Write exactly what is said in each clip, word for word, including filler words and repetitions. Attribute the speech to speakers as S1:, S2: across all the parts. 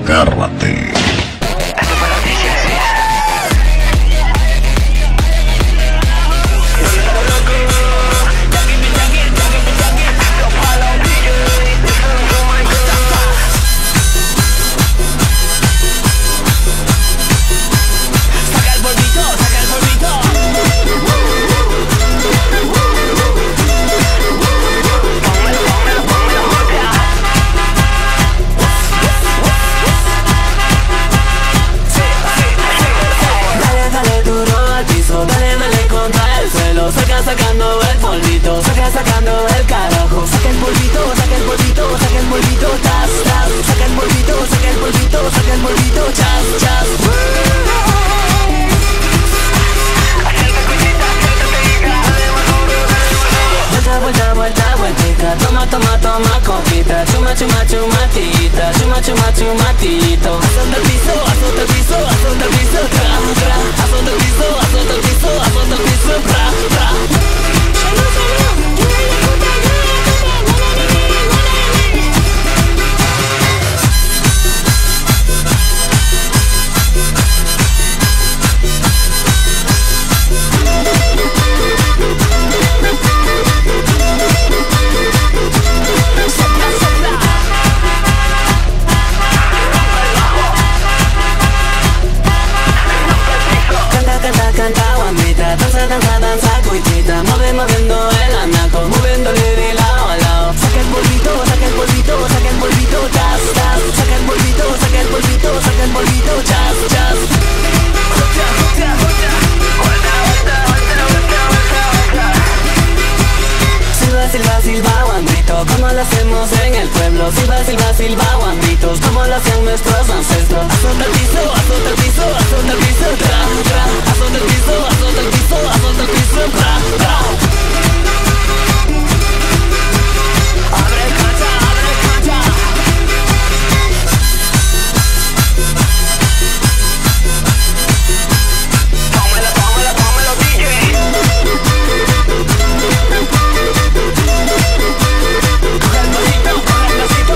S1: Agárrate.
S2: Saca sacando el polvito, saca sacando el carajo. Saca el polvito, saca el polvito, saca el polvito, chas, chas. Saca el polvito, saca el polvito, saca el polvito, chas, chas. Vuelta, vuelta, vuelta, vueltita. Toma, toma, toma, copita. Chuma, chuma, chumatita. Chuma, chuma, chumatito. Azota el piso, azota el piso, azota el piso, tra, tra. Azota el piso, azota el piso, azota el piso, tra, tra. Canta, guambita, danza, danza, danza, cuitita. Mueve, moviendo el anaco, moviéndole de lado a lado. Saca el polvito, saca el polvito, saca el polvito, chas, chas. Saca el polvito, saca el polvito, saca el polvito, chas, chas. Silba, silba, silba, guambrito, como lo hacemos en el pueblo. Silba, silba, silba, guambritos, como lo hacían nuestros ancestros. Azota el piso, azota el piso, azota el piso, tra, tra. Azota el piso, azota el piso, azota el piso, tra, tra. Abre cancha, abre cancha. Tómelo, tómelo, tómelo, D J. Coge el pasito, coge el pasito.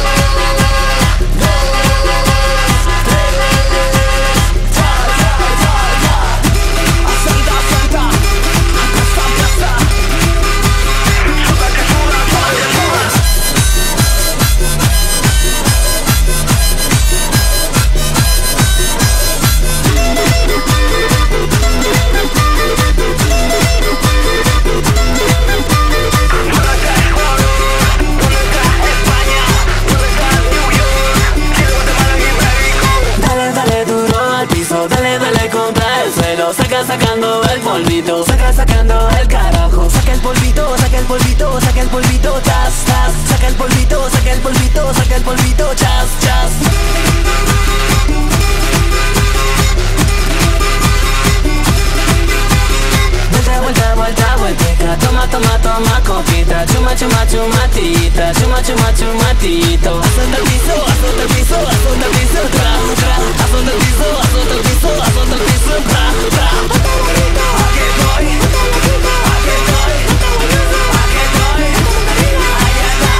S2: Saca sacando el polvito, saca sacando el carajo. Saca el polvito, saca el polvito, saca el polvito, chas, chas. Saca el polvito, saca el polvito, saca el polvito, chas, chas. Vuelta, vuelta, vuelta, vuelteca. Toma, toma, toma, copita. Chuma, chuma, chumatita. Chuma, chuma, chumatito. Azota el piso, azota el piso, azota el piso, tra, tra. Azota el piso, azota el piso, azota el piso, tra, tra. Aquí estoy, aquí estoy, aquí estoy. Allá está.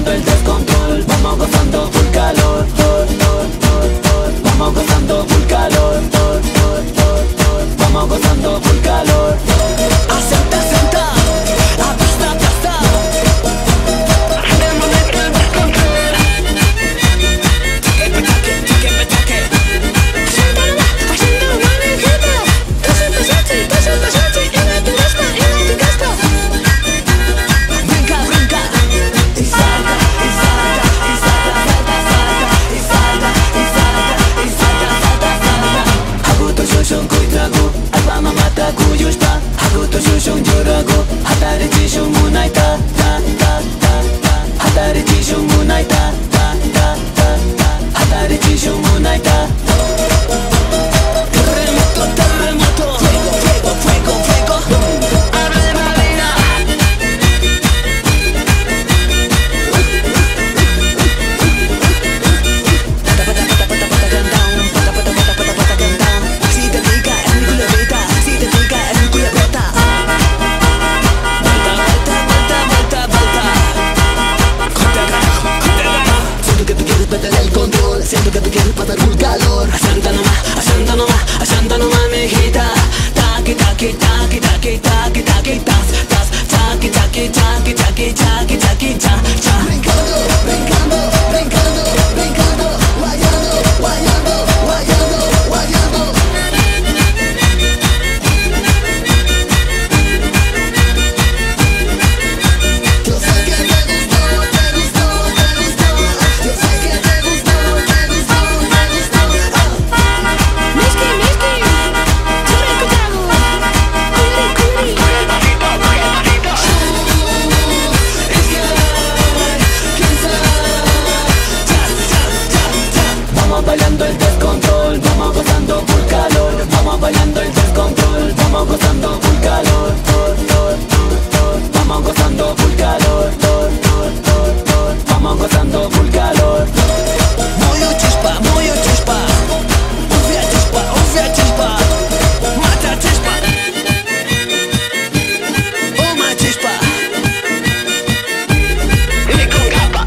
S2: bailando el descontrol, vamos gozando full calor, tor, tor, tor, tor. Vamos gozando full calor, tor, tor, tor, tor. Vamos gozando full calor. Acepta, acepta, aplasta, aplasta. El momento del descontrol. Taque, taque, taque, taque. Haciendo una manejita. Pasa, pasate, pasa, pasate. En la turista, en la turista. Brinca, brinca. Y salta, y salta, y salta, salta, salta. Y salta, y salta, y salta, salta, salta. Hago to shoshon kuitago, alma mata kuyushpa. Hago to shoshon yorago, hatare chishon munaita, ta, ta, ta, ta. Hatare chishon munaita, ta, ta, ta, ta. Hatare chishon munaita. Terremoto, terremoto. Fuego, fuego, fuego, fuego. Adrenalina. Pata, pata, pata, pata, pata, countdown. Pata, pata, pata, pata, pata, countdown. Si te pica es mi culebrita, si te pica es mi culebrita. Vuelta, vuelta, vuelta, vuelta, vuelta. Corta, carajo, corta, carajo. Siento que tú quieres perder el control, siento que tú quieres pasar full calor. Asanta nomás, asanta nomás, asanta nomás, mijita. Taqui, taqui, taqui, taqui, taqui, taqui, tas, tas. Taqui, taqui, taqui, taqui, taqui, taqui, cha, cha. Brincando, brincando, brincando, brincando. Guayando, guayando, guayando, guayando. Yo sé que te gustó, te gustó, te gustó. Yo sé que te gustó, te gustó, te gustó.
S1: Miski, miski, siempre escuchamos. Curi, curi.
S2: Vamos bailando el descontrol, vamos gozando full calor. Vamos bailando el descontrol, vamos gozando full calor. Tor, tor, tor, tor. Vamos gozando full calor. Tor, tor, tor, tor. Vamos gozando full calor. Moyo chispa, moyo chispa. Ufia chispa, ufia chispa. Mata chispa. Uma chispa. Y con capa.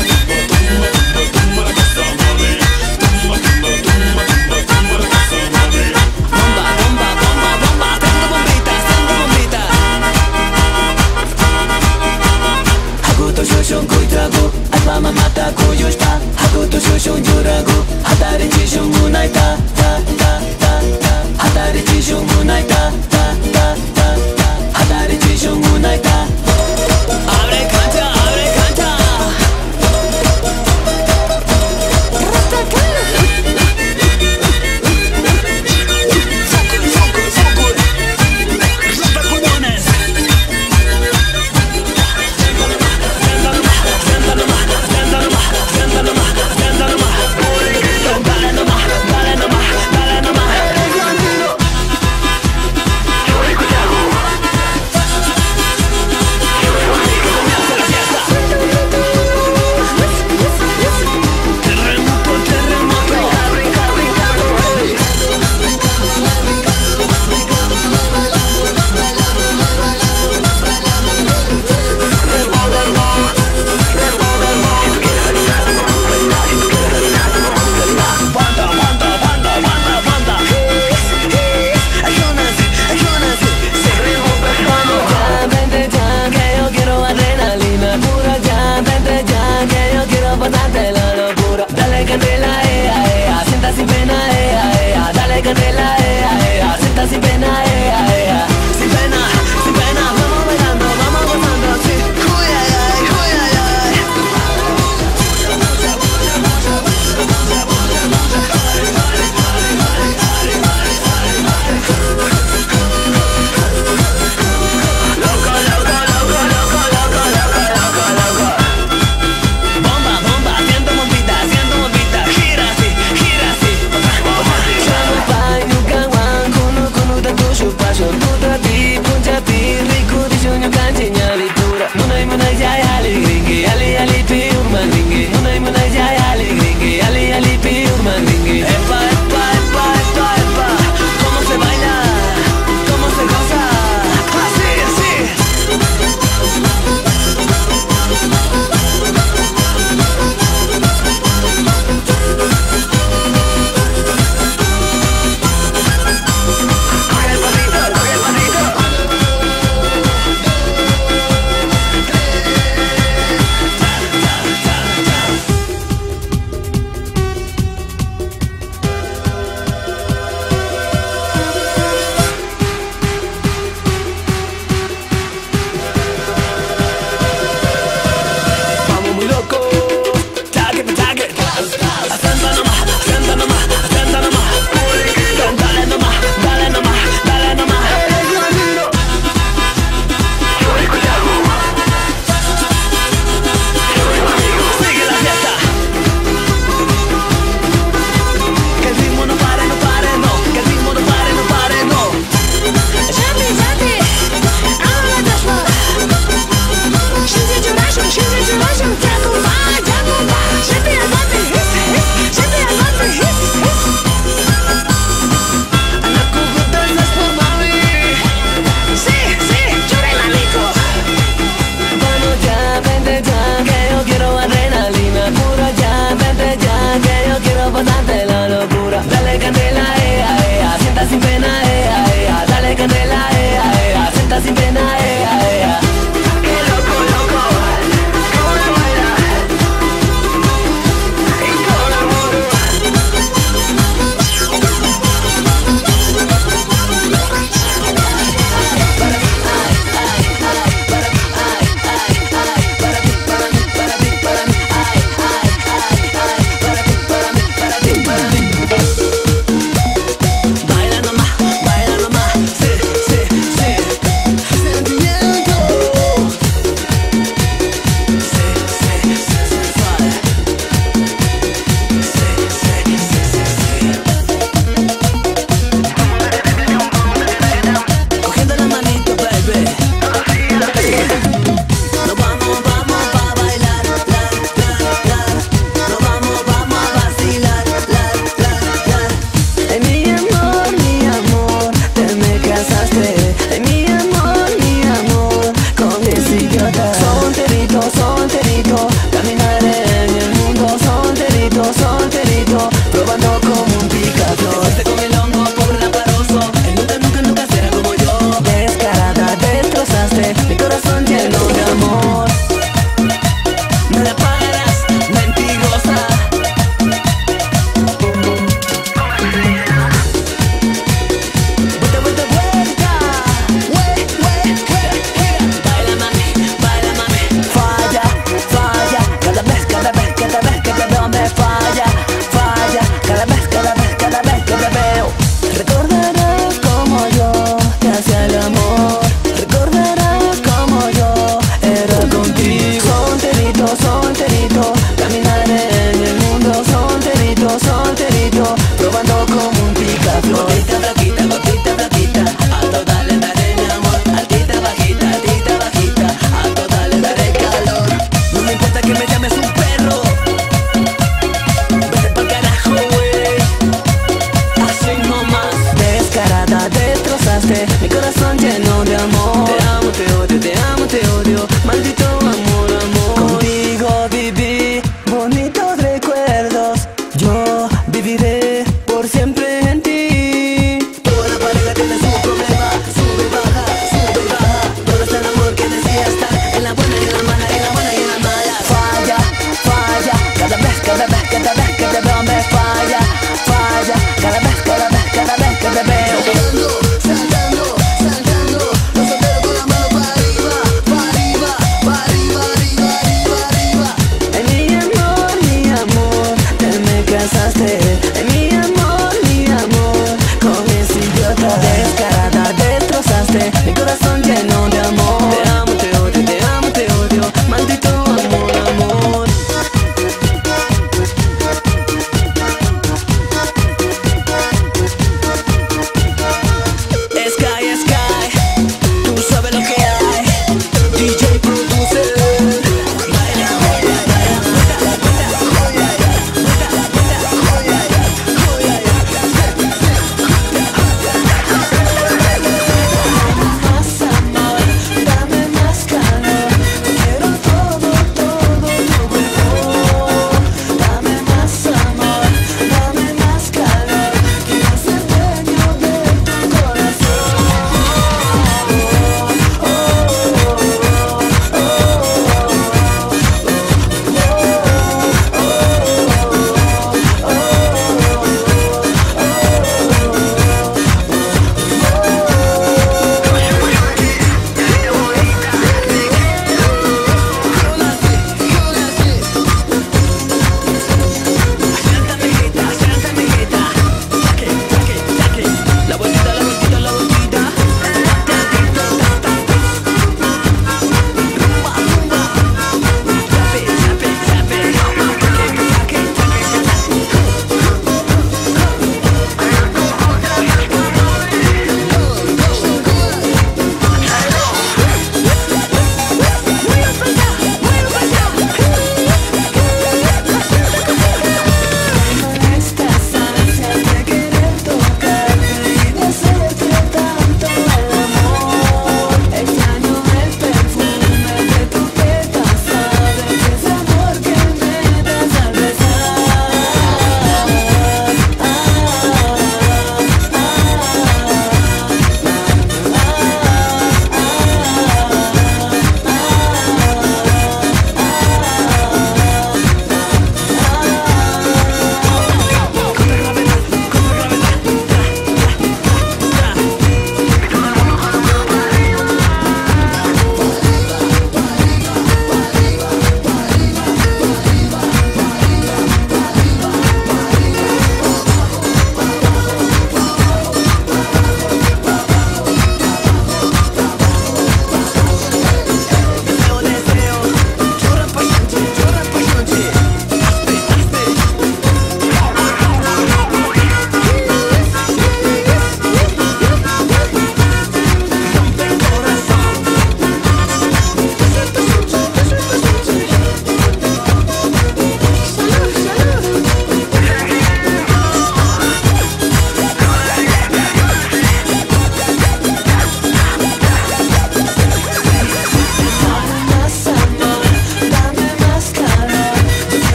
S2: Bomba, bomba, bomba, bomba. Tengo bombitas, tengo bombitas. Hago to shoshon kuitago, alma mata kuyushpa. Hago to shoshon yorago, hatare chishon munaita, ta, ta, ta, ta. Hatare chishon munaita, ta, ta, ta, ta. Hatare chishon munaita. Abre cancha, abre cancha. Focus, focus, focus. Rompe pulmones. Siéntalo más, siéntalo más, siéntalo más, siéntalo más, siéntalo más, siéntalo más. Dale nomás, dale nomás, dale nomás. Eres granino. Yo escuchado.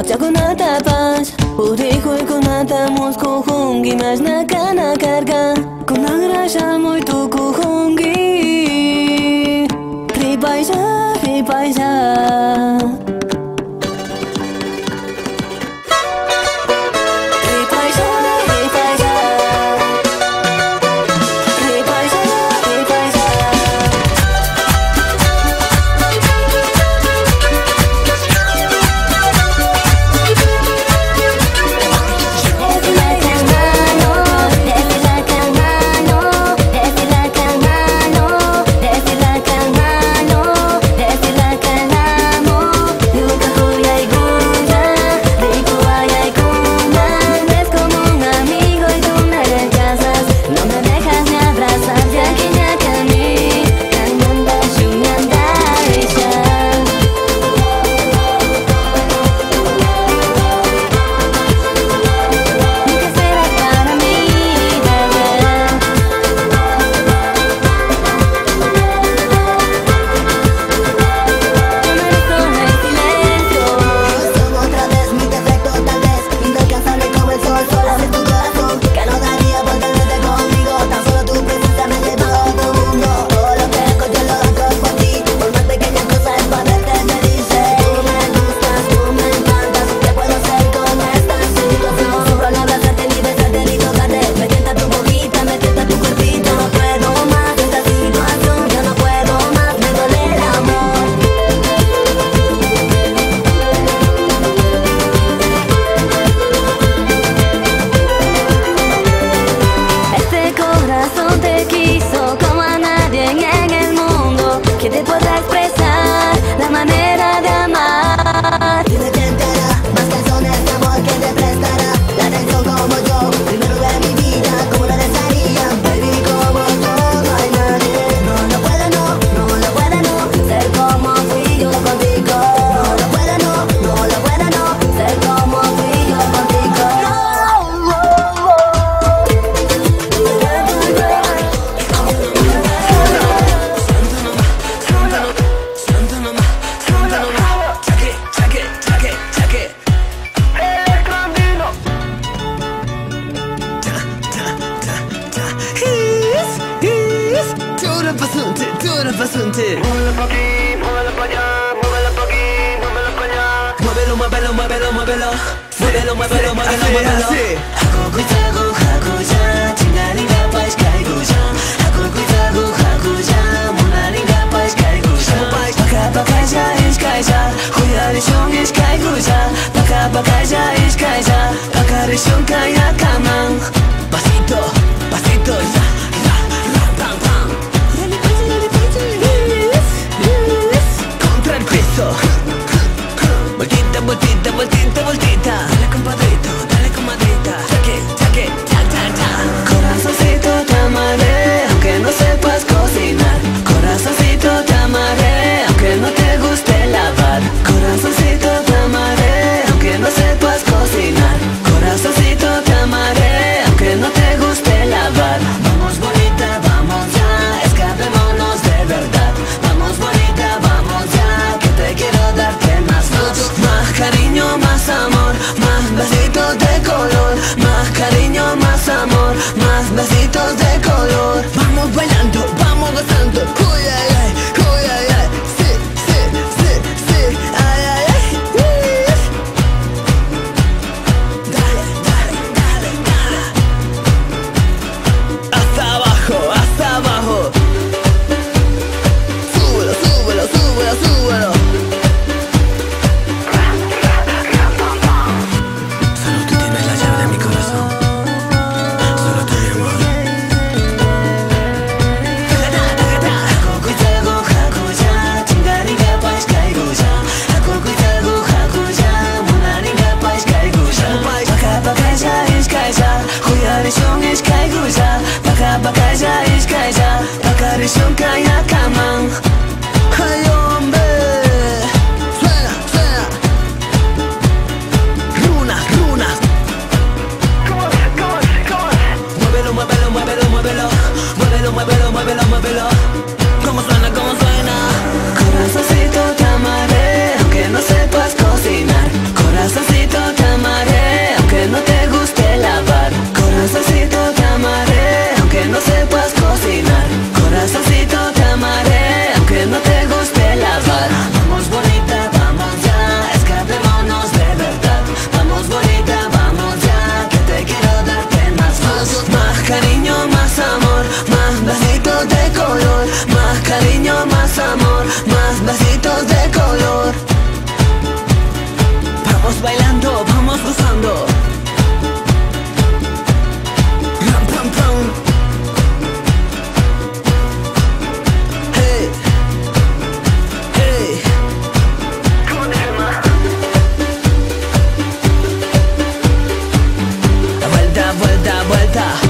S3: Chakunatapas Urikuykunatamus kuhungimash nakana karga Kunagrashamuy tukuhungi Ripaysa, ripaysa
S2: Muévelo, muévelo, muévelo, muévelo. Muévelo, muévelo, muévelo, muévelo. Hago cuidado, hago ya. Chingaringa pais caigo ya. Hago cuidado, hago ya. Munaringa pais caigo ya. Baka baka ya is kaisa. Huyari shong is caigo ya. Baka baka ya is kaisa. Baka rishong kaya kamang. Pasito, pasito ya. Pam pam. Contra el piso. Vueltita, vueltita, vueltita, vueltita. Dale compadrito, dale comadrita. Chaque, chaque, cha, cha, cha. Corazoncito te amaré, aunque no sepas cocinar. Corazoncito te amaré, aunque no te guste lavar. Corazoncito te amaré, aunque no sepas cocinar. Corazoncito te amaré. vuelta, vuelta